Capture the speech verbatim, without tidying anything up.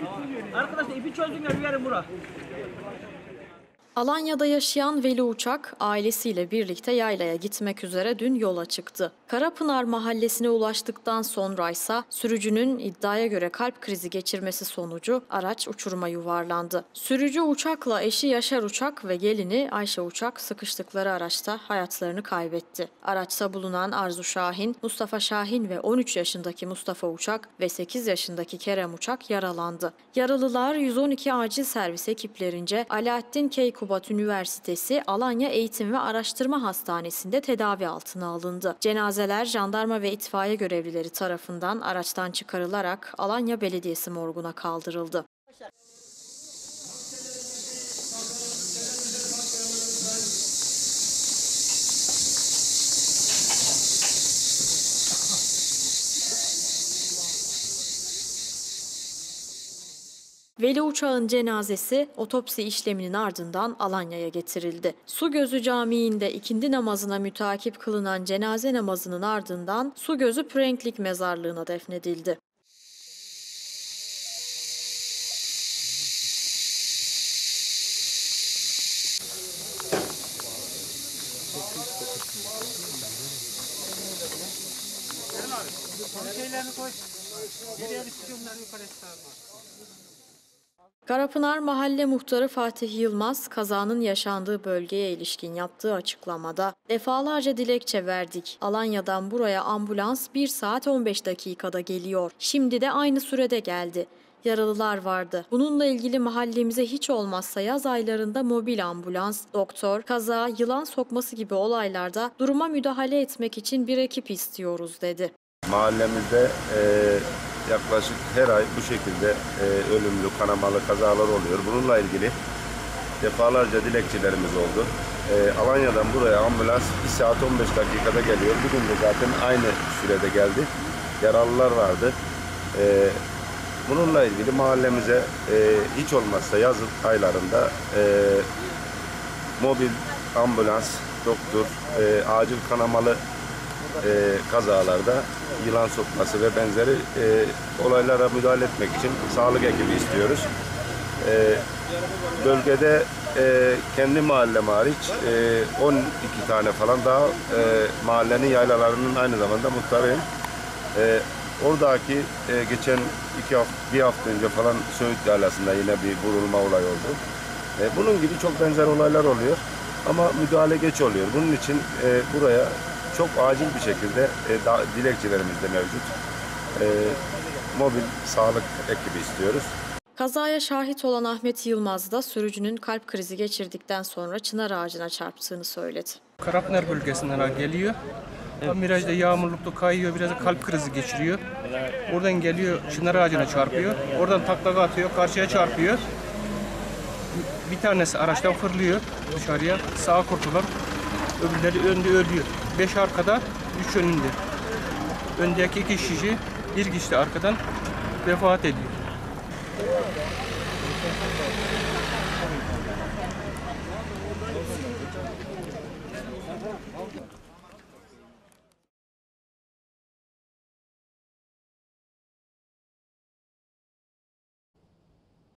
Arkadaşlar ipi çözdüğünler verin bura. Alanya'da yaşayan Veli Uçak, ailesiyle birlikte yaylaya gitmek üzere dün yola çıktı. Karapınar mahallesine ulaştıktan sonra ise sürücünün iddiaya göre kalp krizi geçirmesi sonucu araç uçuruma yuvarlandı. Sürücü Uçak'la eşi Yaşar Uçak ve gelini Ayşe Uçak sıkıştıkları araçta hayatlarını kaybetti. Araçta bulunan Arzu Şahin, Mustafa Şahin ve on üç yaşındaki Mustafa Uçak ve sekiz yaşındaki Kerem Uçak yaralandı. Yaralılar yüz on iki acil servis ekiplerince Alaaddin Keykubat Üniversitesi Alanya Eğitim ve Araştırma Hastanesi'nde tedavi altına alındı. Cenazeler jandarma ve itfaiye görevlileri tarafından araçtan çıkarılarak Alanya Belediyesi morguna kaldırıldı. Veli Uçak'ın cenazesi otopsi işleminin ardından Alanya'ya getirildi. Sugözü Camii'nde ikindi namazına mütakip kılınan cenaze namazının ardından Sugözü Pürenklik Mezarlığı'na defnedildi. Karapınar Mahalle Muhtarı Fatih Yılmaz, kazanın yaşandığı bölgeye ilişkin yaptığı açıklamada defalarca dilekçe verdik. Alanya'dan buraya ambulans bir saat on beş dakikada geliyor. Şimdi de aynı sürede geldi. Yaralılar vardı. Bununla ilgili mahallemize hiç olmazsa yaz aylarında mobil ambulans, doktor, kaza, yılan sokması gibi olaylarda duruma müdahale etmek için bir ekip istiyoruz dedi. Mahallemizde e, yaklaşık her ay bu şekilde e, ölümlü, kanamalı kazalar oluyor. Bununla ilgili defalarca dilekçelerimiz oldu. E, Alanya'dan buraya ambulans bir saat on beş dakikada geliyor. Bugün de zaten aynı sürede geldi. Yaralılar vardı. E, bununla ilgili mahallemize e, hiç olmazsa yaz aylarında e, mobil ambulans, doktor, e, acil kanamalı E, kazalarda yılan sokması ve benzeri e, olaylara müdahale etmek için sağlık ekibi istiyoruz. E, bölgede e, kendi mahallem hariç e, on iki tane falan daha e, mahallenin yaylalarının aynı zamanda muhtarıyım. E, oradaki e, geçen iki hafta, bir hafta önce falan Söğüt Yaylası'nda yine bir vurulma olayı oldu. E, bunun gibi çok benzer olaylar oluyor ama müdahale geç oluyor. Bunun için e, buraya çok acil bir şekilde e, da, dilekçelerimiz de mevcut. E, mobil sağlık ekibi istiyoruz. Kazaya şahit olan Ahmet Yılmaz da sürücünün kalp krizi geçirdikten sonra çınar ağacına çarptığını söyledi. Karapınar bölgesinden geliyor. Evet. Virajda yağmurlukta kayıyor, biraz kalp krizi geçiriyor. Oradan geliyor, çınar ağacına çarpıyor. Oradan taklak atıyor, karşıya çarpıyor. Bir tanesi araçtan fırlıyor dışarıya, sağa kurtulan. Öbürleri önde ölüyor. Beş arkada, üç önünde. Öndeki iki kişi, bir kişi de arkadan vefat ediyor.